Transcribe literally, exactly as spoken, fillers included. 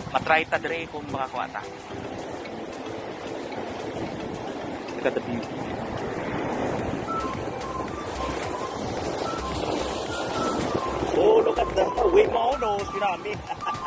matry ta dire kung makakuha ta. Look at the view. Oh, look at the wave mo, no, tsunami.